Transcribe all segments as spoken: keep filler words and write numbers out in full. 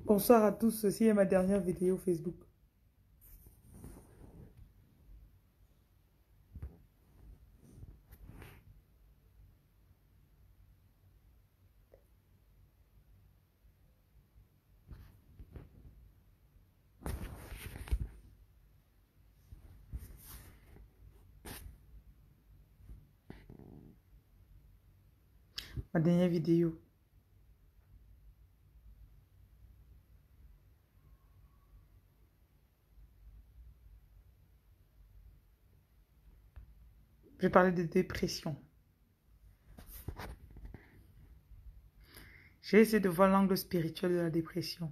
Bonsoir à tous, ceci est ma dernière vidéo Facebook. Ma dernière vidéo. Je vais parler de dépression. J'ai essayé de voir l'angle spirituel de la dépression.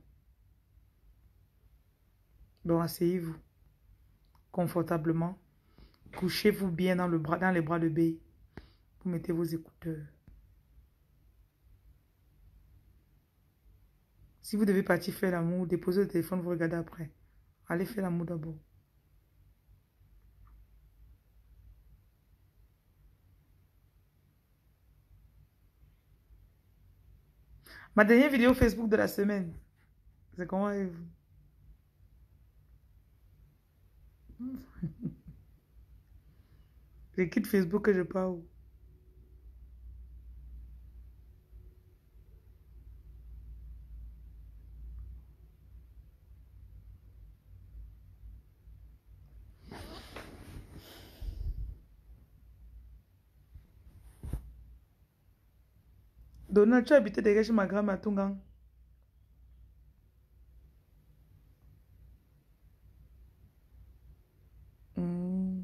Bon, asseyez-vous confortablement. Couchez-vous bien dans, le bras, dans les bras de B. Vous mettez vos écouteurs. Si vous devez partir faire l'amour, déposez le téléphone, vous regardez après. Allez faire l'amour d'abord. Ma dernière vidéo Facebook de la semaine. C'est comment allez-vous? Je quitte Facebook que je pars où? Donald, tu habitais derrière chez ma grand-mère à Tungang. Hmm.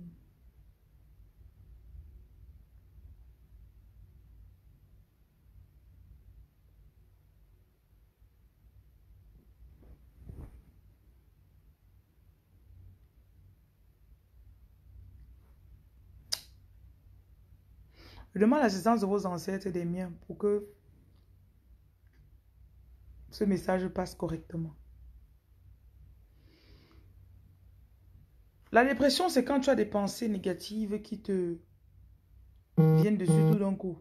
Je demande l'assistance de vos ancêtres et des miens pour que ce message passe correctement. La dépression, c'est quand tu as des pensées négatives qui te viennent dessus tout d'un coup.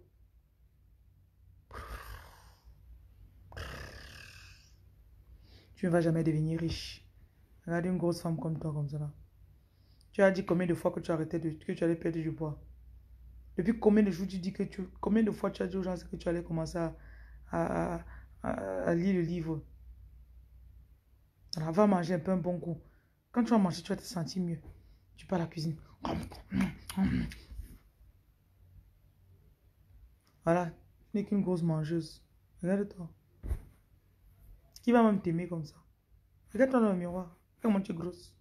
Tu ne vas jamais devenir riche. Regarde une grosse femme comme toi, comme ça là. Tu as dit combien de fois que tu arrêtais de, que tu allais perdre du poids? Depuis combien de jours tu dis que tu... Combien de fois tu as dit aux gens que tu allais commencer à, à, à, à- à lire le livre? Alors, va manger un peu un bon coup. Quand tu vas manger, tu vas te sentir mieux. Tu pars à la cuisine. Voilà. Tu n'es qu'une grosse mangeuse. Regarde-toi. Qui va même t'aimer comme ça? Regarde-toi dans le miroir. Regarde comment tu es grosse.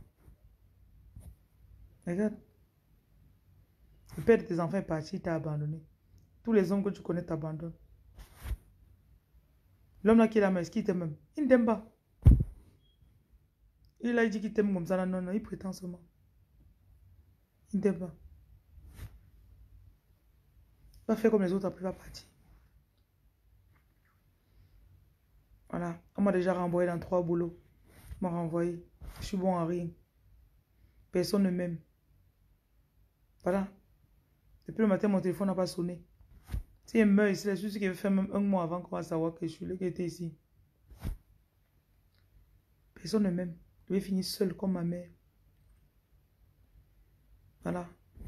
Regarde. Le père de tes enfants est parti, il t'a abandonné. Tous les hommes que tu connais t'abandonnent. L'homme là qui est là, mais est-ce qu'il t'aime même? Il ne t'aime pas. Il a dit qu'il t'aime comme ça. Là, non, non, il prétend seulement. Il ne t'aime pas. Il va faire comme les autres, après il va partir. Voilà. On m'a déjà renvoyé dans trois boulots. On m'a renvoyé. Je suis bon à rien. Personne ne m'aime. Voilà. Depuis le matin, mon téléphone n'a pas sonné. Si il meurt ici, c'est celui qui veut faire même un mois avant qu'on va savoir que je suis là, qui était ici. Personne ne m'aime. Je vais finir seul comme ma mère. Voilà.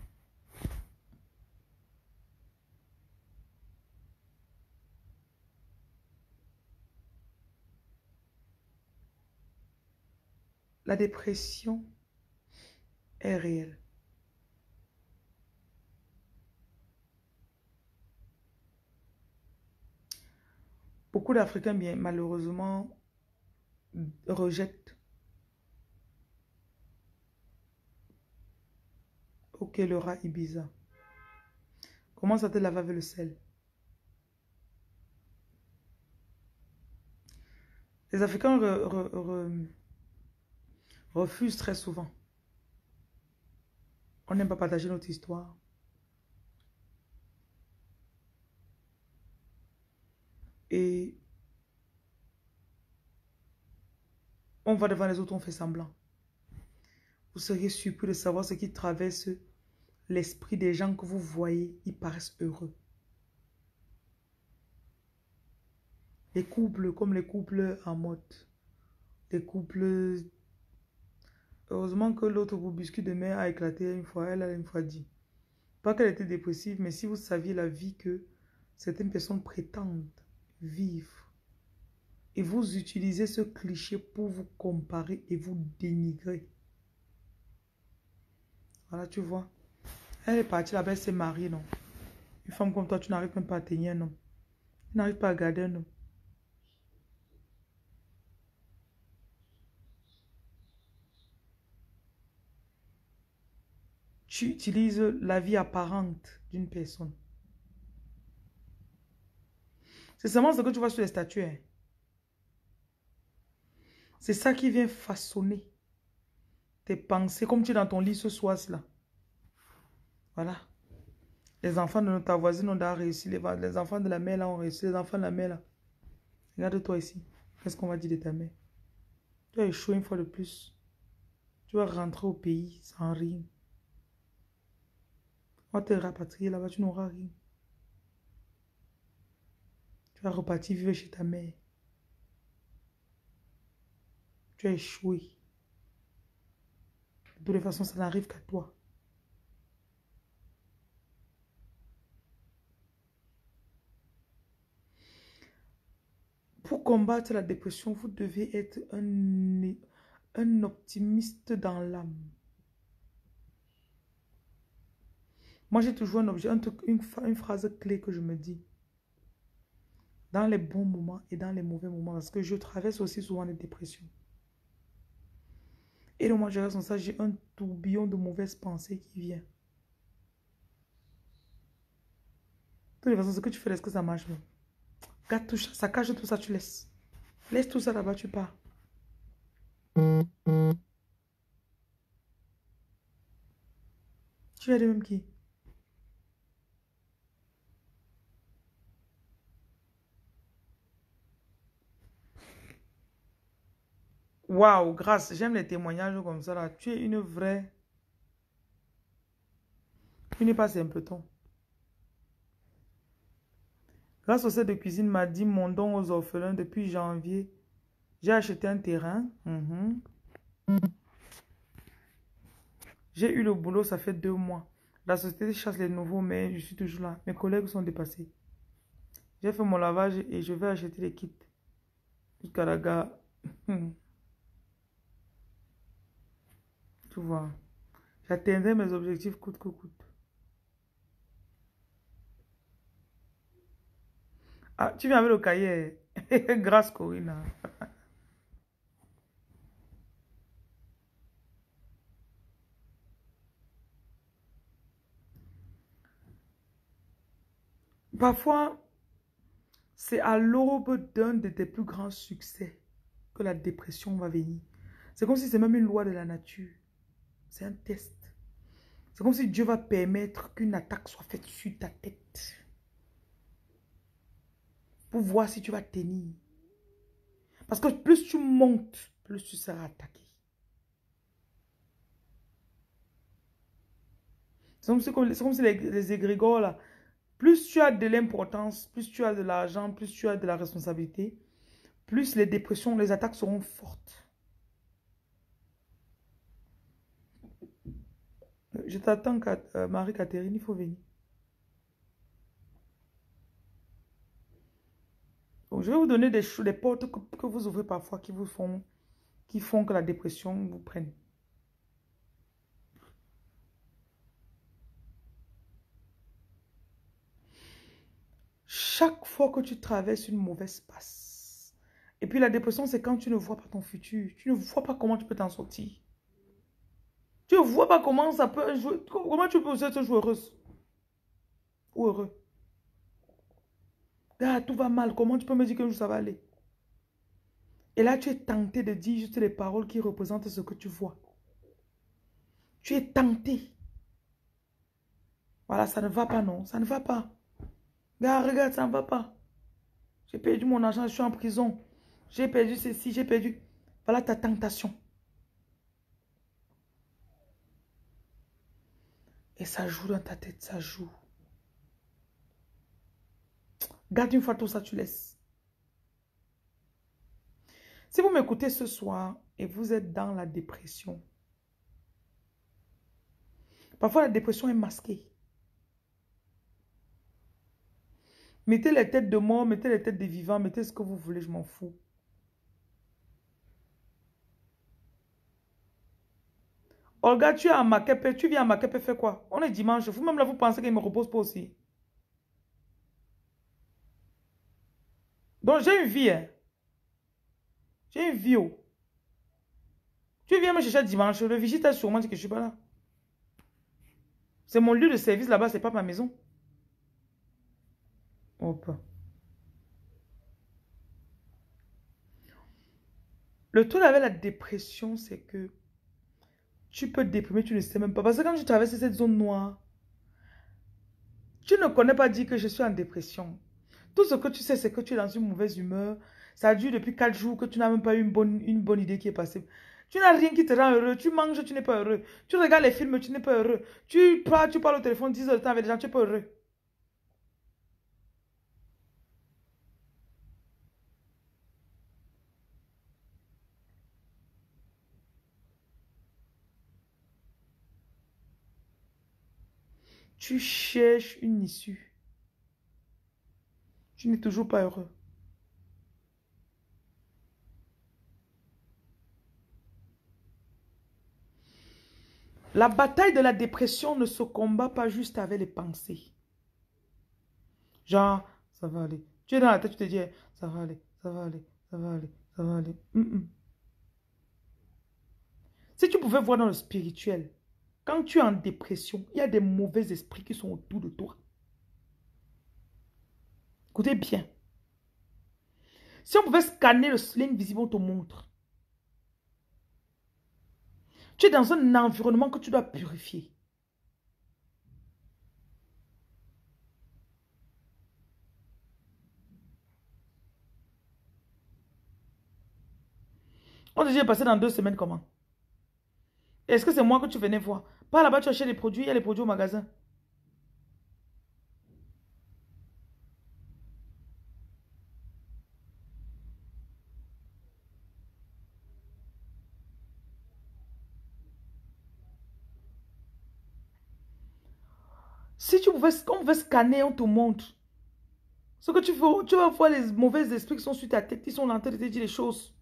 La dépression est réelle. Beaucoup d'Africains, bien malheureusement, rejettent. Ok, le rat Ibiza. Commence à te laver avec le sel. Les Africains re- re- re- refusent très souvent. On n'aime pas partager notre histoire. Et on va devant les autres, on fait semblant. Vous seriez surpris de savoir ce qui traverse l'esprit des gens que vous voyez. Ils paraissent heureux. Les couples, comme les couples en mode. Les couples... Heureusement que l'autre bouscule de mer a éclaté une fois. Elle a une fois dit. Pas qu'elle était dépressive, mais si vous saviez la vie que certaines personnes prétendent vivre, et vous utilisez ce cliché pour vous comparer et vous dénigrer. Voilà, tu vois. Elle est partie là-bas, elle s'est mariée, non. Une femme comme toi, tu n'arrives même pas à tenir un homme. Tu n'arrives pas à garder un homme. Tu utilises la vie apparente d'une personne. C'est seulement ce que tu vois sur les statues. Hein. C'est ça qui vient façonner tes pensées, comme tu es dans ton lit ce soir-là. Voilà. Les enfants de ta voisine ont réussi. Les, les enfants de la mère là ont réussi. Les enfants de la mère là. Regarde-toi ici. Qu'est-ce qu'on va dire de ta mère? Tu as échoué une fois de plus. Tu vas rentrer au pays sans rien. On va te rapatrier là-bas, tu n'auras rien. Tu vas repartir vivre chez ta mère. Tu as échoué. De toute façon, ça n'arrive qu'à toi. Pour combattre la dépression, vous devez être un, un optimiste dans l'âme. Moi, j'ai toujours un objet, un truc, une, une phrase clé que je me dis. Dans les bons moments et dans les mauvais moments. Parce que je traverse aussi souvent des dépressions. Et donc, moi, je reste dans ça, j'ai un tourbillon de mauvaises pensées qui vient. De toute façon, ce que tu fais, est-ce que ça marche même? Garde tout ça, ça cache tout ça, tu laisses. Laisse tout ça là-bas, tu pars. Tu es de même qui? Waouh, grâce, j'aime les témoignages comme ça là. Tu es une vraie. Tu n'es pas simpleton. Grâce au set de cuisine m'a dit mon don aux orphelins depuis janvier. J'ai acheté un terrain. Mm-hmm. J'ai eu le boulot, ça fait deux mois. La société chasse les nouveaux, mais je suis toujours là. Mes collègues sont dépassés. J'ai fait mon lavage et je vais acheter les kits. Jusqu'à la gare. Tu vois. J'atteindrai mes objectifs coûte que coûte. Ah, tu viens avec le cahier. Grâce Corinna. Parfois, c'est à l'aube d'un de tes plus grands succès que la dépression va venir. C'est comme si c'est même une loi de la nature. C'est un test. C'est comme si Dieu va permettre qu'une attaque soit faite sur ta tête. Pour voir si tu vas tenir. Parce que plus tu montes, plus tu seras attaqué. C'est comme si, comme si les, les égrégores là, plus tu as de l'importance, plus tu as de l'argent, plus tu as de la responsabilité, plus les dépressions, les attaques seront fortes. Je t'attends, euh, Marie-Catherine, il faut venir. Donc, je vais vous donner des, des portes que, que vous ouvrez parfois qui vous font, qui font que la dépression vous prenne. Chaque fois que tu traverses une mauvaise passe, et puis la dépression, c'est quand tu ne vois pas ton futur, tu ne vois pas comment tu peux t'en sortir. Tu ne vois pas comment ça peut jouer, comment tu peux être joueuse ou heureux. Ah, tout va mal, comment tu peux me dire qu'un jour ça va aller? Et là, tu es tenté de dire juste les paroles qui représentent ce que tu vois. Tu es tenté. Voilà, ça ne va pas, non, ça ne va pas. Regarde, regarde, ça ne va pas. J'ai perdu mon argent, je suis en prison. J'ai perdu ceci, j'ai perdu. Voilà ta tentation. Et ça joue dans ta tête, ça joue. Garde une fois tout ça, tu laisses. Si vous m'écoutez ce soir et vous êtes dans la dépression, parfois la dépression est masquée. Mettez les têtes de mort, mettez les têtes des vivants, mettez ce que vous voulez, je m'en fous. Olga, tu es à Makepe, tu viens à Makepe faire quoi? On est dimanche, vous-même là, vous pensez qu'il ne me repose pas aussi. Donc j'ai une vie, hein. J'ai une vie. Oh. Tu viens me chercher dimanche, le vigile t'a sûrement dit que je ne suis pas là. C'est mon lieu de service là-bas, c'est pas ma maison. Hop. Le truc avec la dépression, c'est que tu peux te déprimer, tu ne sais même pas. Parce que quand tu traverses cette zone noire, tu ne connais pas dire que je suis en dépression. Tout ce que tu sais, c'est que tu es dans une mauvaise humeur. Ça dure depuis quatre jours que tu n'as même pas eu une bonne, une bonne idée qui est passée. Tu n'as rien qui te rend heureux. Tu manges, tu n'es pas heureux. Tu regardes les films, tu n'es pas heureux. Tu parles, tu parles au téléphone dix heures de temps avec des gens, tu n'es pas heureux. Tu cherches une issue. Tu n'es toujours pas heureux. La bataille de la dépression ne se combat pas juste avec les pensées. Genre, ça va aller. Tu es dans la tête, tu te dis, ça va aller, ça va aller, ça va aller, ça va aller. Mm -mm. Si tu pouvais voir dans le spirituel, quand tu es en dépression, il y a des mauvais esprits qui sont autour de toi. Écoutez bien. Si on pouvait scanner le sling visible, on te montre. Tu es dans un environnement que tu dois purifier. On te dit passer dans deux semaines comment? Est-ce que c'est moi que tu venais voir? Pas là-bas, tu achètes les produits, il y a les produits au magasin. Si tu pouvais, on pouvait scanner, on te montre. Ce que tu veux, tu vas voir les mauvais esprits qui sont sur ta tête, qui sont en train de te dire les choses.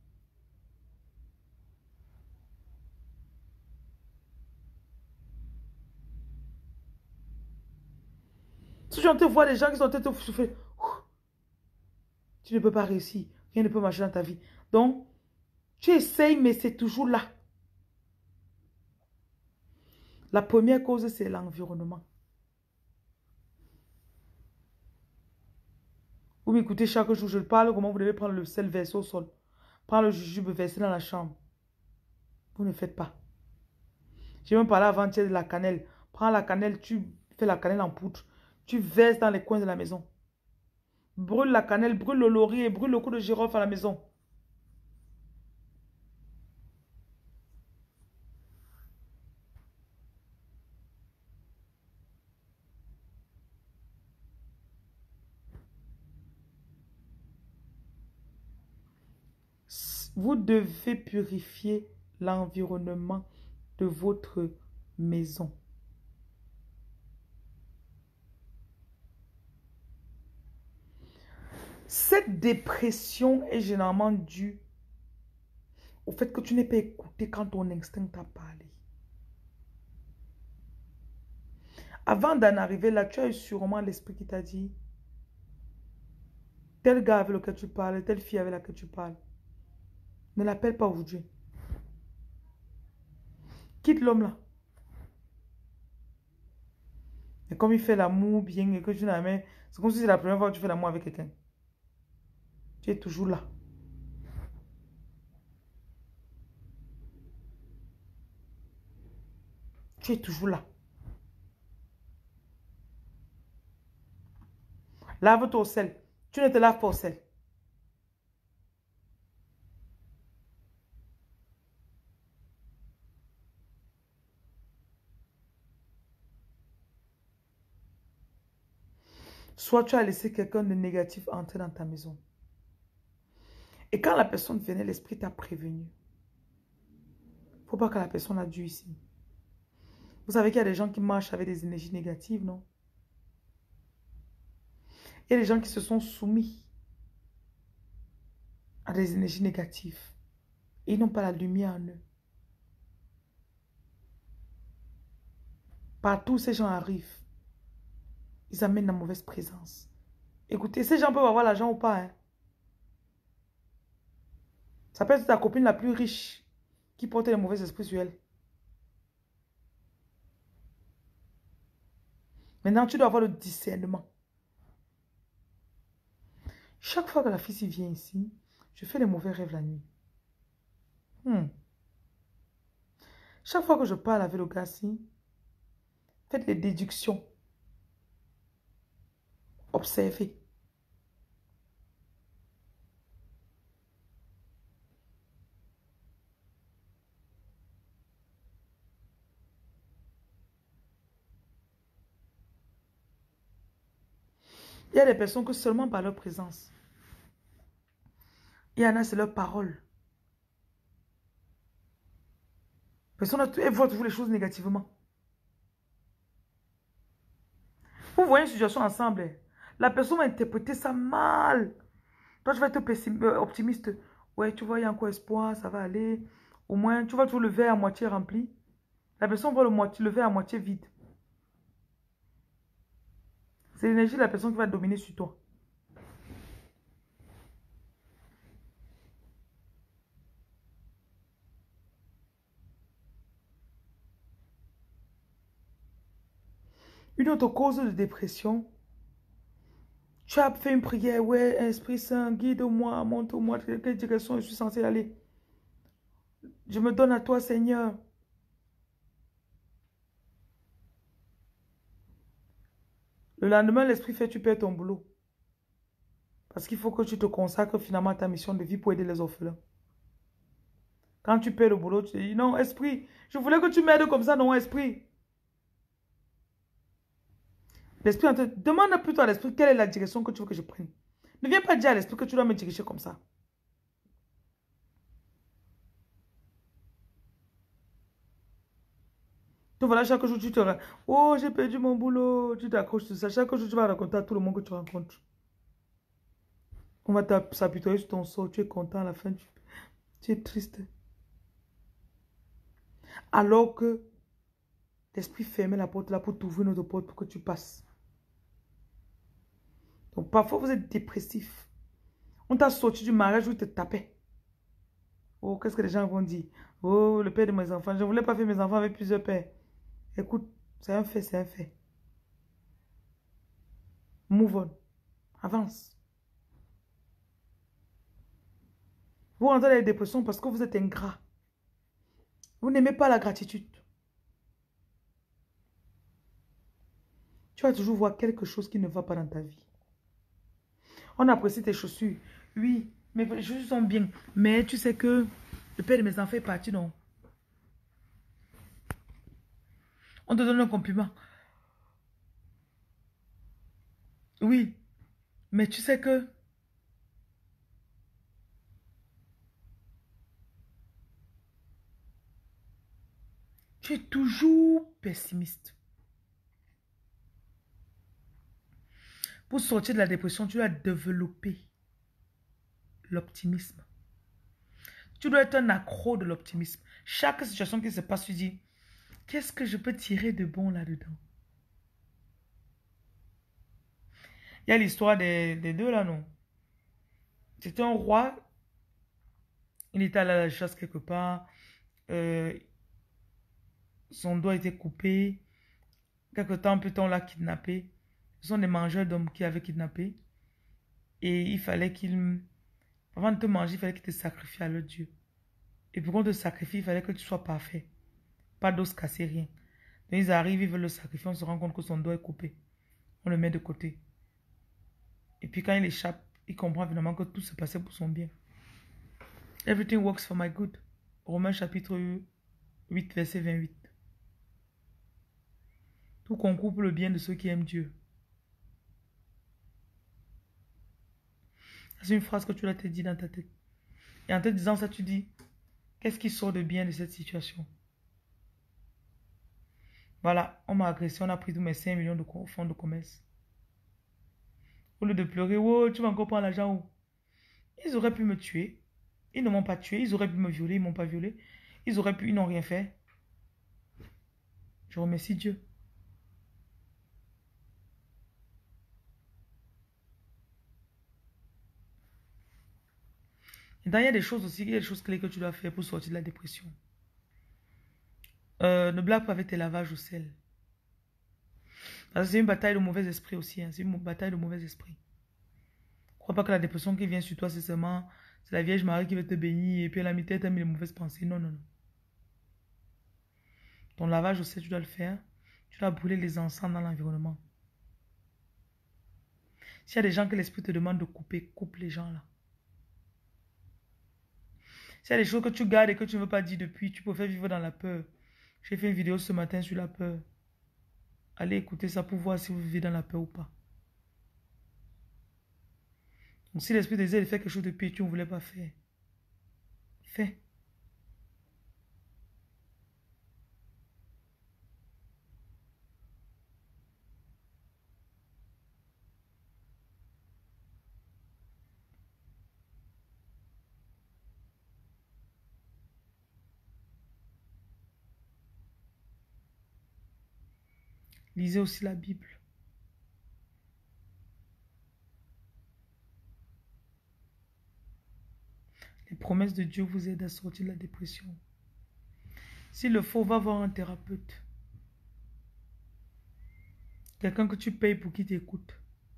Si tu entends voir les gens qui sont en train de te souffler, tu ne peux pas réussir. Rien ne peut marcher dans ta vie. Donc, tu essayes, mais c'est toujours là. La première cause, c'est l'environnement. Vous m'écoutez chaque jour, je parle comment vous devez prendre le sel versé au sol. Prendre le jujube versé dans la chambre. Vous ne faites pas. J'ai même parlé avant-hier de la cannelle. Prends la cannelle, tu fais la cannelle en poudre. Tu verses dans les coins de la maison. Brûle la cannelle, brûle le laurier, brûle le cou de girofle à la maison. Vous devez purifier l'environnement de votre maison. Cette dépression est généralement due au fait que tu n'es pas écouté quand ton instinct t'a parlé. Avant d'en arriver là, tu as eu sûrement l'esprit qui t'a dit, tel gars avec lequel tu parles, telle fille avec laquelle tu parles, ne l'appelle pas aujourd'hui. Quitte l'homme là. Et comme il fait l'amour bien et que tu n'as jamais... C'est comme si c'est la première fois que tu fais l'amour avec quelqu'un. Tu es toujours là. Tu es toujours là. Lave-toi au sel. Tu ne te laves pas au sel. Soit tu as laissé quelqu'un de négatif entrer dans ta maison. Et quand la personne venait, l'esprit t'a prévenu. Il ne faut pas que la personne a dû ici. Vous savez qu'il y a des gens qui marchent avec des énergies négatives, non? Il y a des gens qui se sont soumis à des énergies négatives. Et ils n'ont pas la lumière en eux. Partout où ces gens arrivent, ils amènent la mauvaise présence. Écoutez, ces gens peuvent avoir l'argent ou pas. Hein? Ça peut être ta copine la plus riche qui porte les mauvais esprits sur elle. Maintenant, tu dois avoir le discernement. Chaque fois que la fille vient ici, je fais les mauvais rêves la nuit. Hmm. Chaque fois que je parle avec le gars ici, faites les déductions. Observez. Il y a des personnes que seulement par leur présence. Il y en a, c'est leur parole. Personne ne voit toujours les choses négativement. Vous voyez une situation ensemble. La personne va interpréter ça mal. Toi, tu vas être optimiste. Ouais, tu vois, il y a encore espoir, ça va aller. Au moins, tu vois toujours le verre à moitié rempli. La personne voit le, moitié, le verre à moitié vide. C'est l'énergie de la personne qui va dominer sur toi. Une autre cause de dépression. Tu as fait une prière, ouais, Esprit Saint, guide-moi, montre-moi quelle direction je suis censé aller. Je me donne à toi, Seigneur. Le lendemain, l'Esprit fait, tu perds ton boulot. Parce qu'il faut que tu te consacres finalement à ta mission de vie pour aider les orphelins. Quand tu perds le boulot, tu te dis, non, Esprit, je voulais que tu m'aides comme ça, non, Esprit. L'Esprit, demande plutôt à l'Esprit quelle est la direction que tu veux que je prenne. Ne viens pas dire à l'Esprit que tu dois me diriger comme ça. Donc voilà, chaque jour, tu te... Oh, j'ai perdu mon boulot. Tu t'accroches sur ça. Chaque jour, tu vas raconter à tout le monde que tu rencontres. On va s'apitoyer sur ton sort. Tu es content à la fin. Tu, tu es triste. Alors que l'Esprit fermait la porte là pour t'ouvrir une autre porte pour que tu passes. Donc parfois, vous êtes dépressif. On t'a sorti du mariage où il te tapait. Oh, qu'est-ce que les gens vont dire? Oh, le père de mes enfants. Je ne voulais pas faire mes enfants avec plusieurs pères. Écoute, c'est un fait, c'est un fait. Move on. Avance. Vous rentrez dans les dépressions parce que vous êtes ingrat. Vous n'aimez pas la gratitude. Tu vas toujours voir quelque chose qui ne va pas dans ta vie. On apprécie tes chaussures. Oui, mais les chaussures sont bien. Mais tu sais que le père de mes enfants est parti, non? On te donne un compliment. Oui, mais tu sais que tu es toujours pessimiste. Pour sortir de la dépression, tu dois développer l'optimisme. Tu dois être un accro de l'optimisme. Chaque situation qui se passe, tu dis, qu'est-ce que je peux tirer de bon là-dedans? Il y a l'histoire des, des deux là, non? C'était un roi. Il était allé à la chasse quelque part. Euh, son doigt était coupé. Quelque temps plus tard, on l'a kidnappé. Ce sont des mangeurs d'hommes qui avaient kidnappé. Et il fallait qu'il... Avant de te manger, il fallait qu'il te sacrifie à leur Dieu. Et pour qu'on te sacrifie, il fallait que tu sois parfait. Pas d'os cassé, rien. Donc ils arrivent, ils veulent le sacrifier, on se rend compte que son doigt est coupé. On le met de côté. Et puis quand il échappe, il comprend finalement que tout se passait pour son bien. Everything works for my good. Romains chapitre huit, verset vingt-huit. Tout concourt pour le bien de ceux qui aiment Dieu. C'est une phrase que tu dois te dire dans ta tête. Et en te disant ça, tu dis, qu'est-ce qui sort de bien de cette situation? Voilà, on m'a agressé, on a pris tous mes cinq millions de fonds de commerce. Au lieu de pleurer, oh, tu vas encore prendre l'argent où? Ils auraient pu me tuer. Ils ne m'ont pas tué. Ils auraient pu me violer. Ils ne m'ont pas violé. Ils auraient pu, ils n'ont rien fait. Je remercie Dieu. Et il y a des choses aussi, il y a des choses clés que tu dois faire pour sortir de la dépression. Euh, ne blague pas avec tes lavages au sel. Parce que c'est une bataille de mauvais esprit aussi. Hein. C'est une bataille de mauvais esprit. Ne crois pas que la dépression qui vient sur toi, c'est seulement c'est la Vierge Marie qui veut te bénir et puis elle a mis tête à mis les mauvaises pensées. Non, non, non. Ton lavage au sel, tu dois le faire. Tu dois brûler les encens dans l'environnement. S'il y a des gens que l'esprit te demande de couper, coupe les gens là. S'il y a des choses que tu gardes et que tu ne veux pas dire depuis, tu peux faire vivre dans la peur. J'ai fait une vidéo ce matin sur la peur. Allez écouter ça pour voir si vous vivez dans la peur ou pas. Donc si l'esprit désire de faire quelque chose de pire, tu ne voulais pas faire. Fais. Lisez aussi la Bible. Les promesses de Dieu vous aident à sortir de la dépression. S'il le faut, va voir un thérapeute. Quelqu'un que tu payes pour qu'il t'écoute.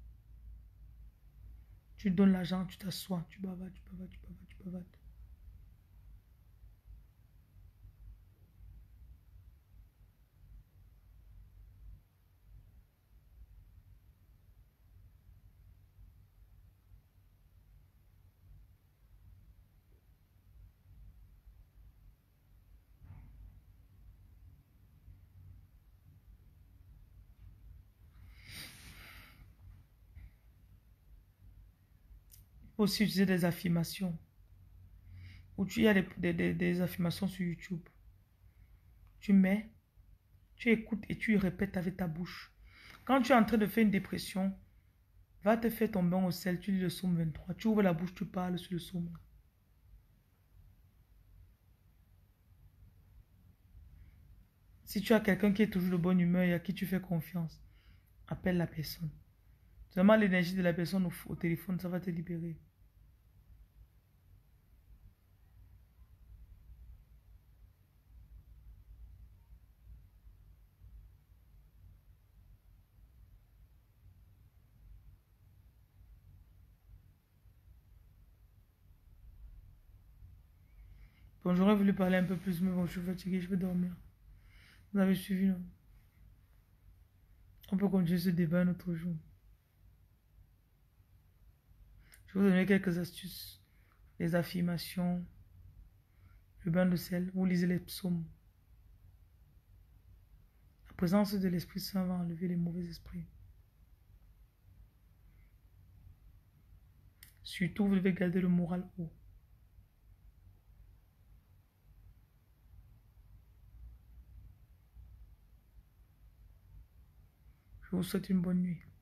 Tu donnes l'argent, tu t'assois, tu bavades, tu bavades, tu bavades, tu bavades. Il faut aussi utiliser des affirmations. Ou tu y a des, des, des, des affirmations sur YouTube. Tu mets, tu écoutes et tu y répètes avec ta bouche. Quand tu es en train de faire une dépression, va te faire ton bain au sel, tu lis le psaume vingt-trois. Tu ouvres la bouche, tu parles sur le psaume. Si tu as quelqu'un qui est toujours de bonne humeur et à qui tu fais confiance, appelle la personne. Seulement l'énergie de la personne au, au téléphone, ça va te libérer. Bon, j'aurais voulu parler un peu plus, mais bon, je suis fatigué, je vais dormir. Vous avez suivi, non? On peut continuer ce débat un autre jour. Je vais vous donner quelques astuces. Les affirmations, le bain de sel, vous lisez les psaumes. La présence de l'Esprit Saint va enlever les mauvais esprits. Surtout, vous devez garder le moral haut. Je vous souhaite une bonne nuit.